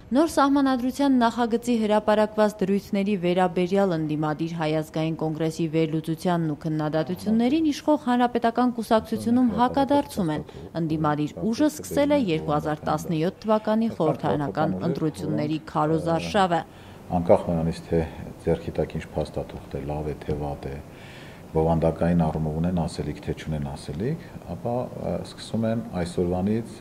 Նոր սահմանադրության նախագծի հրապարակված դրույթների վերաբերյալ ընդդիմադիր Հայ ազգային կոնգրեսի վերլուծությանն ու քննադատություններին իշխող հանրապետական կուսակցությունում հակադարձում են։ Ընդդիմադիր ուժը սկսել է 2017 թվականի խորհրդարանական ընտրությունների քարոզարշավը։ Անկախ նրանից, թե ձեռքի տակ ինչ փաստաթուղթ է, լավ է, թե վատ է, բովանդակային առումով ունեն ասելիք, թե չունեն ասելիք, ապա սկսում են այսօրվանից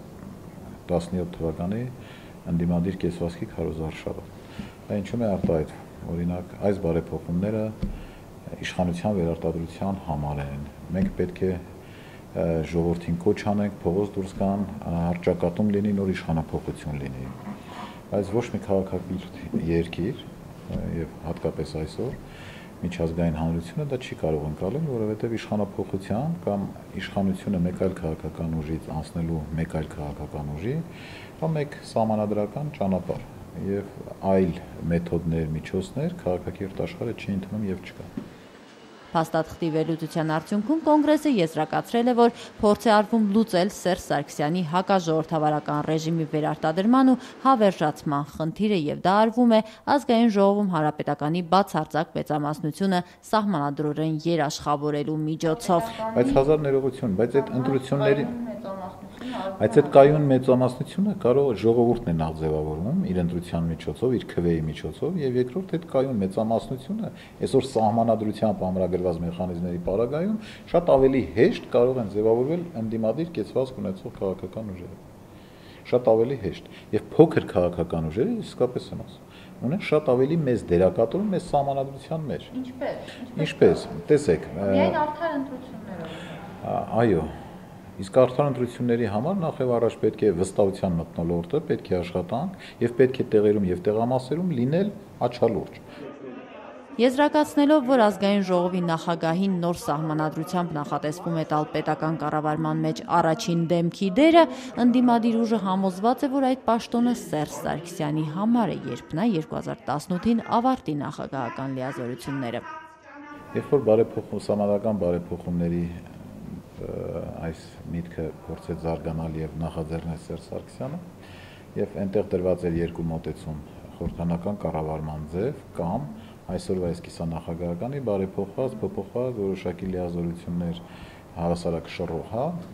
17 թվականի ընդդիմադիր կեցվածքի քարոզարշավը։ Դա ինչու՞մ է արտահայտվում։ Օրինակ, այս բարեփոխումները իշխանության վերարտադրության համար են։ Մենք պետք է ժողովրդին կոչ անենք, փողոց դուրս գան, հռչակատում լինի, նոր իշխանափոխություն լինի։ Բայց ոչ մի քաղաքակիրթ երկիր եւ հատկապես այսօր միջազգային հանրությունը դա չի կարող ընկալել, որովհետեւ իշխանափոխության կամ իշխանությունը մեկ այլ քաղաքական ուժից անցնելու մեկ այլ քաղաքական ուժի կամ մեկ սահմանադրական ճանապարհ եւ այլ մեթոդներ, միջոցներ քաղաքակիրթ աշխարհը չի ընդունում եւ չկա։ Փաստաթղթի վերլուծության արդյունքում կոնգրեսը եզրակացրել է, որ փորձ է արվում լուծել Սերժ Սարգսյանի հակաժողովրդավարական ռեժիմի վերարտադրման ու հավերժացման խնդիրը եւ դա արվում է ազգային ժողովում հանրապետականի բացարձակ մեծամասնությունը սահմանադրորեն երաշխավորելու միջոցով։ Բայց հազար ներողություն, բայց այդ ընտրությունների Բայց այդ կայուն մեծամասնությունը կարող ժողովուրդն է նախ ձևավորում իր ընտրության միջոցով, իր քվեի միջոցով եւ երկրորդ այդ կայուն մեծամասնությունը այսօր սահմանադրությամբ ամրագրված մեխանիզմների պարագայում շատ ավելի հեշտ կարող են ձևավորվել ընդդիմադիր կեցվածք ունեցող քաղաքական ուժերը։ Շատ ավելի հեշտ եւ փոքր քաղաքական ուժերը իսկապես են ասում ունեն շատ ավելի մեծ դերակատարում մեծ սահմանադրության մեջ։ Ինչպես։ Տեսեք։ Միայն արդար ընտրություններով։ Այո։ Իսկ արդար ընտրությունների համար նախ եւ առաջ պետք է վստահության մթնոլորտը, պետք է աշխատանք եւ պետք է տեղերում եւ տեղամասերում լինել աչալուրջ։ Եզրակացնելով, որ ազգային ժողովի նախագահին նոր սահմանադրությամբ նախատեսվում է տալ պետական կառավարման մեջ առաջին դեմքի դերը, ընդդիմադիր ուժը համոզված է, որ այդ պաշտոնը Սերժ Սարգսյանի համար է, երբ նա 2018-ին ավարտի նախագահական լիազորությունները։ Երբ որ սահմանադրական բարեփոխումների այս միտքը փորձեց զարգանալ եւ նախաձեռնել Սերժ Սարգսյանը եւ այնտեղ դրված էր երկու մոտեցում խորհրդանական կառավարման ձև կամ այսօրվա այս կիսանախագահականի բարեփոխված, փոփոխված որոշակի լիազորություններ հավասարակշռող,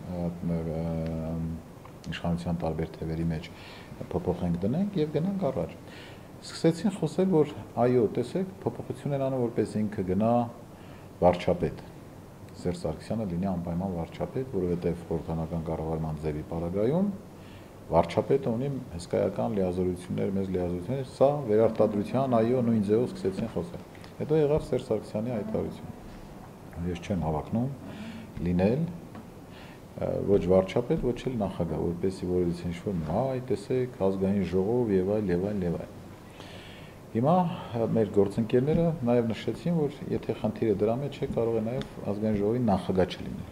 իշխանության տարբեր թևերի մեջ փոփոխենք դնենք եւ գնանք առաջ։ Սկսեցին խոսել, որ այո, տեսեք, փոփոխություն են անում, որպես ինքը գնա վարչապետ։ Սերժ Սարգսյանը լինի անպայման վարչապետ, որովհետև խորհրդանական կառավարման ձևի պարագայում վարչապետը ունի հսկայական լիազորություններ, մեծ լիազորություններ, սա վերարտադրության, այո, նույն ձևով սկսեցին խոսել։ Հետո եղավ Սերժ Սարգսյանի հայտարարությունը։ Ես չեմ հավակնում լինել ոչ վարչապետ, ոչ էլ նախագահ, որպեսզի որից ինչ-որ այ տեսեք, ազգային ժողով եւ այլ եւ այլ եւ այլ։ Հիմա մեր գործընկերները նաև նշեցին, որ եթե խնդիրը դրա մեջ է, կարող է նաև ազգային ժողովի նախագահ չլինել։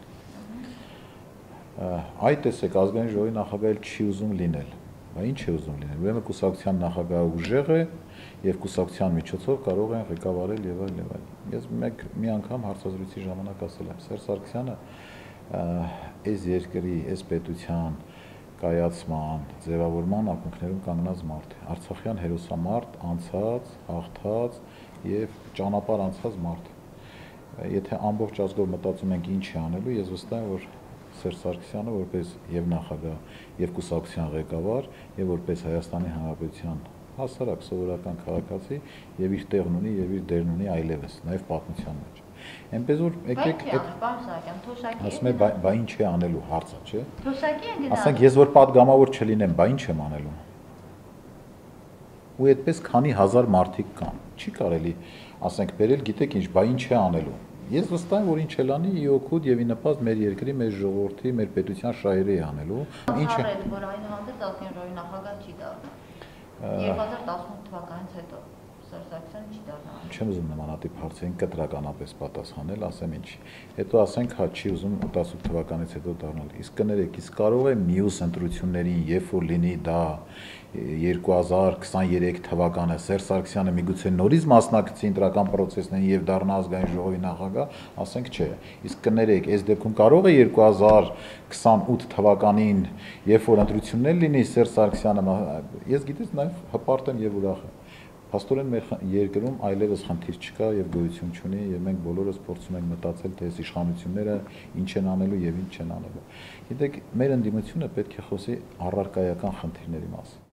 Այ տեսեք, ազգային ժողովի նախագահ չի ուզում լինել։ Բա ինչ է ուզում լինել։ Ուրեմն կուսակցության նախագահը ուժեղ է եւ կուսակցության միջոցով կարող են ղեկավարել եւ այլ եւ այլ։ Ես մի անգամ հարցազրույցի ժամանակ ասել եմ, Սերժ Սարգսյանը այս երկրի, այս պետության կայացման, ձևավորման ակունքներում կանգնած մարդ է։ Արցախյան հերոսամարդ, անցած, հաղթած եւ ճանապարհ անցած մարդ։ Եթե ամբողջ ազգով մտածում ենք ինչ է անելու, ես վստահ եմ, որ Սերժ Սարգսյանը որպես եւ նախագահ, եւ կուսակցության ղեկավար, եւ որպես Հայաստանի Հանրապետության հասարակ սովորական քաղաքացի եւ իր տեղն ունի եւ իր դերն ունի այլևս, նաեւ պատմության մեջ։ Այնպես որ եկեք ասում եմ, բա ինչ է անելու հարցը, չէ՞։ Ասենք ես որ падգամավոր չլինեմ, բա ինչ եմ անելու։ Ու այդպես քանի հազար մարդիկ կան։ Չի կարելի, ասենք, բերել, գիտեք ինչ, բա ինչ է անելու։ Ես վստահ եմ, որ ինչ էլ անի ի օգուտ եւ ի նպաստ մեր երկրի, մեր ժողովրդի, մեր պետության շահերի է անելու։ Ինչ է որ այնուհանդերձ ազգային ժողովի նախագահ չի դառնա։ 2018 թվականից հետո Սերժ Սարգսյանը չի դառնա։ Չեմ ուզում նմանատիպ հարցերին կտրականապես պատասխանել, ասեմ ինչ։ Հետո ասենք, հա, չի ուզում 18 թվականից հետո դառնալ։ Իսկ կներեք, իսկ կարող է մյուս ընտրություններին, երբ որ լինի դա 2023 թվականը Սերժ Սարգսյանը միգուցե նորից մասնակցի ընտրական process-ներին եւ դառնա ազգային ժողովի նախագահ, ասենք չէ։ Իսկ կներեք, այս դեպքում կարող է 2028 թվականին, երբ որ ընտրություններ լինի, Սերժ Սարգսյանը, ես գիտես նաեւ հպարտ եմ եւ ուրախ եմ։ Փաստորեն մեր երկրում այլևս խնդիր չկա եւ գոյություն չունի եւ մենք բոլորս փորձում ենք մտածել թե այս իշխանությունները ինչ են անելու եւ ինչ չեն անելու։ Գիտեք, մեր ընդդիմությունը պետք է խոսի առարկայական խնդիրների մասին։